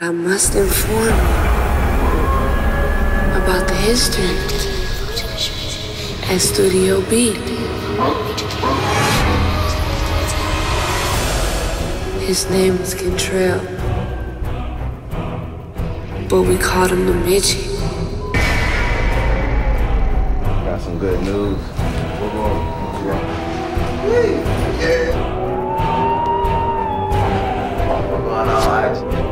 I must inform you about the history at Studio B. His name is Kentrell, but we called him the Midget. Got some good news. What's wrong? Yeah. What's going on, Alex?